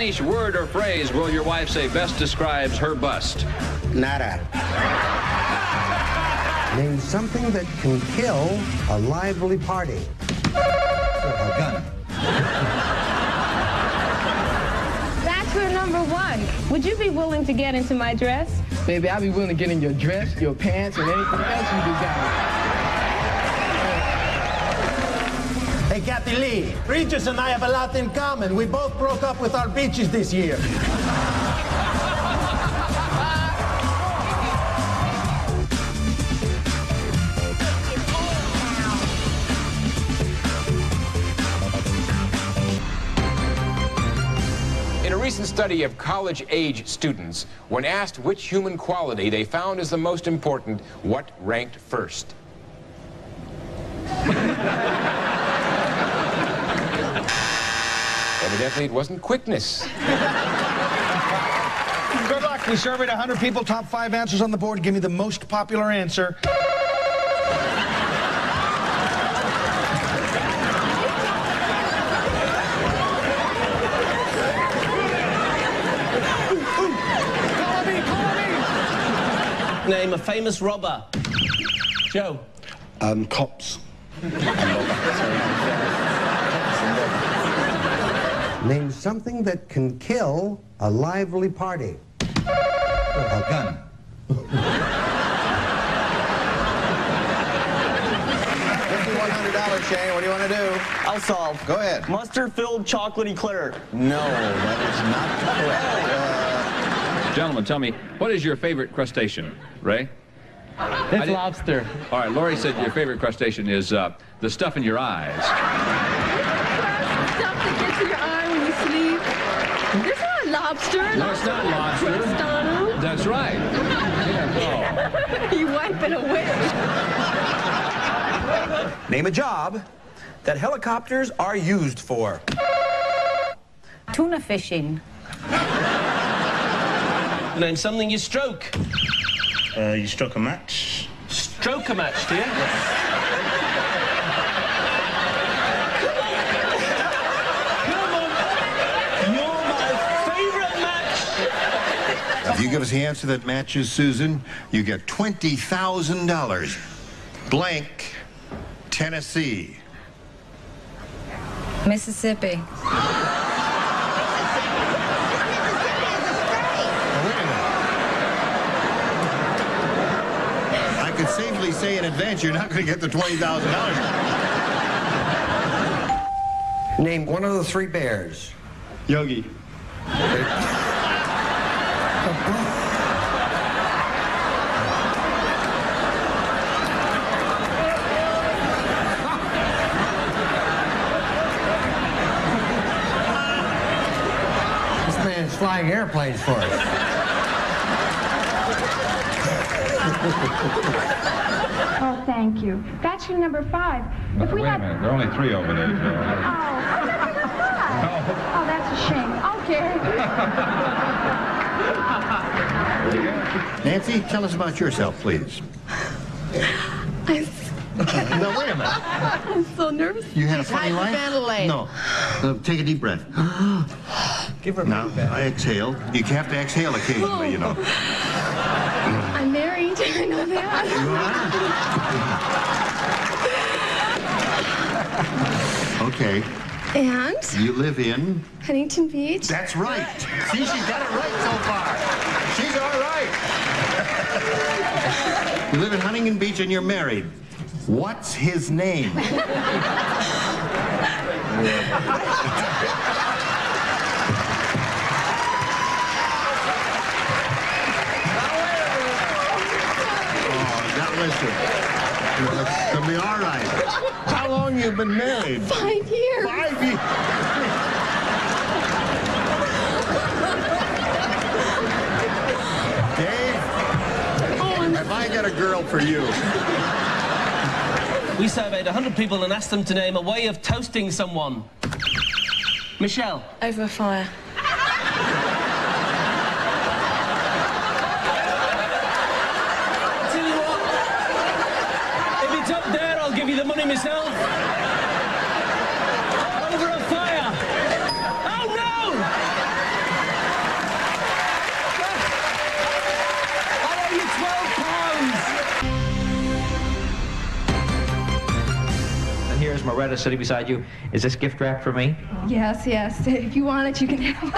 Spanish word or phrase will your wife say best describes her bust? Nada. Name something that can kill a lively party. A gun. Bachelor number 1. Would you be willing to get into my dress? Baby, I'll be willing to get in your dress, your pants, and anything else you desire. Hey, Kathy Lee, Regis and I have a lot in common. We both broke up with our beaches this year. In a recent study of college-age students, when asked which human quality they found as the most important, what ranked first? Evidently, it wasn't quickness. Good luck. We surveyed 100 people. Top 5 answers on the board. Give me the most popular answer. Name a famous robber. Joe. Cops. Name something that can kill a lively party. A gun. $5,100, Shane. What do you want to do? I'll solve. Go ahead. Mustard-filled chocolate eclair. No, that is not correct. Gentlemen, tell me, what is your favorite crustacean? Ray? That's lobster. All right, Lori said your favorite crustacean is the stuff in your eyes. Stuff that gets in your eye when you sleep. This is not lobster. No, it's not lobster. Donald. That's right. Yeah, You wipe it away. Name a job that helicopters are used for. Tuna fishing. Name something you stroke. You struck a match. Stroke a match, do you? Come on. You're my favorite match. If you give us the answer that matches Susan, you get $20,000. Blank, Tennessee. Mississippi. I could safely say in advance you're not going to get the $20,000. Name one of the 3 bears. Yogi. This man's flying airplanes for us. Oh, thank you. Bachelor number 5. If we Wait a had... minute, there are only 3 over there, Joe. Oh, that's a shame. Okay. Nancy, tell us about yourself, please. No, wait a minute. I'm so nervous. You had a funny life? No. Take a deep breath. Give her a Now, I exhale. You have to exhale occasionally, you know. I'm married. I know that. You are? Okay. And? You live in? Huntington Beach. That's right. See, she's got it right so far. She's all right. You live in Huntington Beach and you're married. What's his name? Oh, now listen. It's gonna be all right. How long you been married? 5 years. 5 years. Dave, have I got a girl for you? We surveyed 100 people and asked them to name a way of toasting someone. Michelle. Over a fire. Tell you what, if it's up there, I'll give you the money myself. Over a fire. Oh, no! Moretta sitting beside you. Is this gift wrap for me? Yes, yes. If you want it, you can have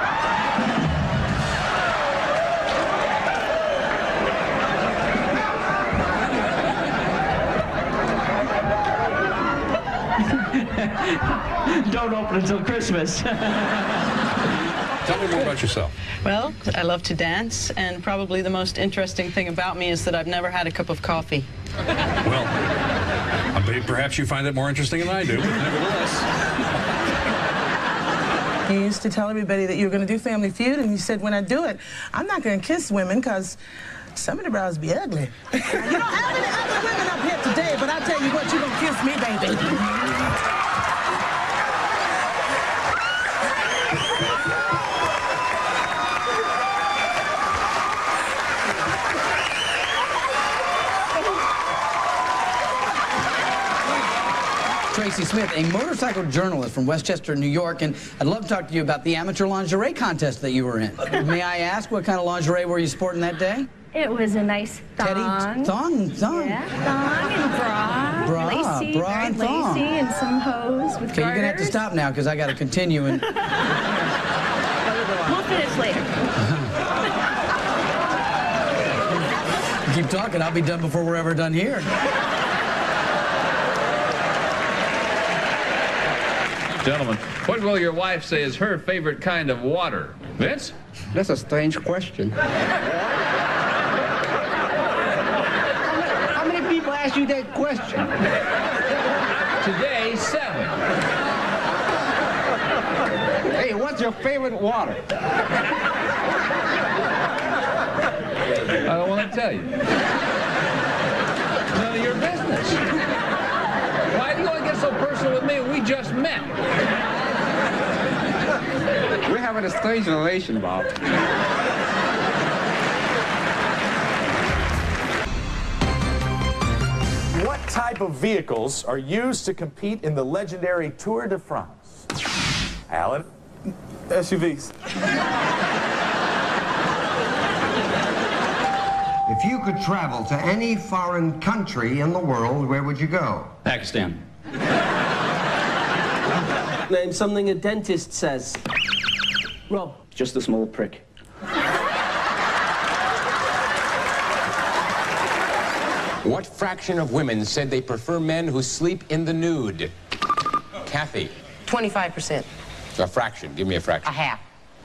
it. Don't open until Christmas. Tell me more about yourself. Well, I love to dance, and probably the most interesting thing about me is that I've never had a cup of coffee. Well, perhaps you find that more interesting than I do, but nevertheless. He used to tell everybody that you were going to do Family Feud, and he said, when I do it, I'm not going to kiss women because some of the brows be ugly. You don't have any ugly women up here today, but I tell you what, you're going to kiss me, baby. Tracy Smith, a motorcycle journalist from Westchester, New York, and I'd love to talk to you about the amateur lingerie contest that you were in. May I ask, what kind of lingerie were you sporting that day? It was a nice thong. Teddy thong? Yeah, thong and bra. Lacy, bra very and thong. lacy, and some hose with Okay, you're going to have to stop now because I got to continue. And we'll finish later. Keep talking, I'll be done before we're ever done here. Gentlemen, what will your wife say is her favorite kind of water? Vince? That's a strange question. How many people ask you that question? Today, 7. Hey, what's your favorite water? I don't want to tell you. None of your business. Why do you want to get so personal with me? We just met. We're having a strange relation, Bob. What type of vehicles are used to compete in the legendary Tour de France? Alan? SUVs. If you could travel to any foreign country in the world, where would you go? Pakistan. Name something a dentist says. Rob. Just a small prick. What fraction of women said they prefer men who sleep in the nude? Kathy. 25%. A fraction. Give me a fraction. A half.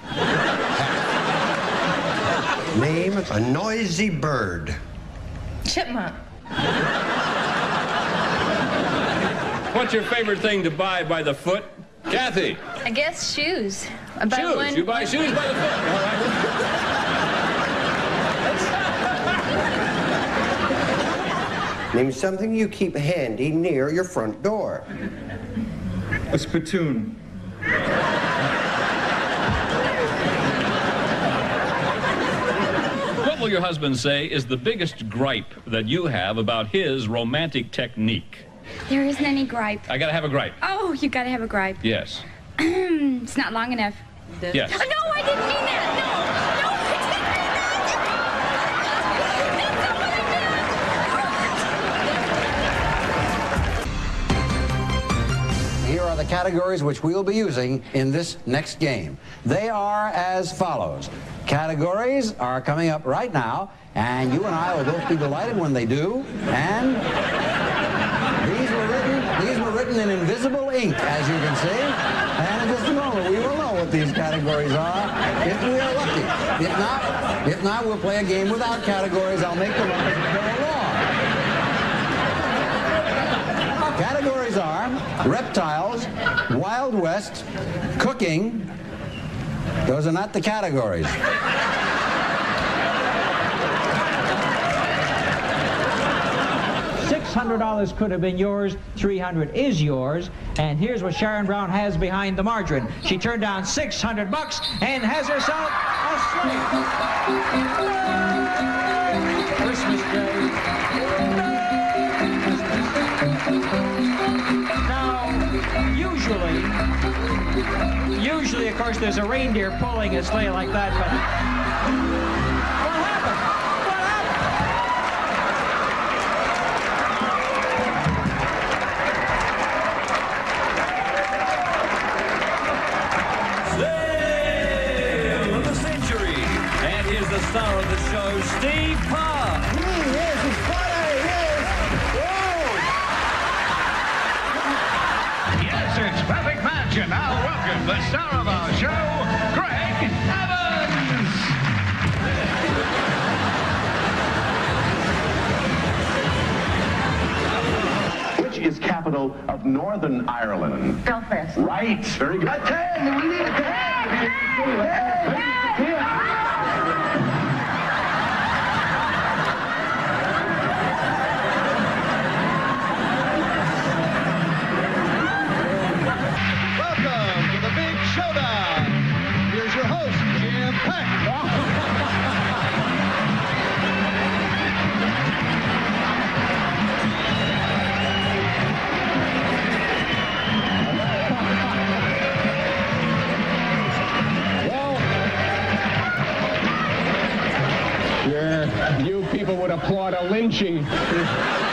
Name a noisy bird. Chipmunk. What's your favorite thing to buy by the foot? Kathy. I guess shoes. Shoes. You buy shoes by the foot. All right. Name something you keep handy near your front door. A spittoon. What will your husband say is the biggest gripe that you have about his romantic technique? There isn't any gripe. I gotta have a gripe. Oh, you gotta have a gripe. Yes. It's not long enough. Yes. Oh, no, I didn't mean that. No, no, I didn't mean that. Here are the categories which we will be using in this next game. They are as follows. Categories are coming up right now, and you and I will both be delighted when they do. And these were written in invisible ink, as you can see. And in just a moment, we will know what these categories are, if we are lucky. If not, we'll play a game without categories. I'll make them up as we go along. Categories are reptiles, Wild West, cooking. Those are not the categories. $600 could have been yours, $300 is yours, and here's what Sharon Brown has behind the margarine. She turned down $600 and has herself a slate. Christmas Day. Now, usually, of course, there's a reindeer pulling a sleigh like that, but what happened? star of our show, Greg Evans. Which is capital of Northern Ireland? Belfast. Right. Very good. A 10. We need a 10. Welcome to the big showdown. Here's your host, Jim Peck. You people would applaud a lynching.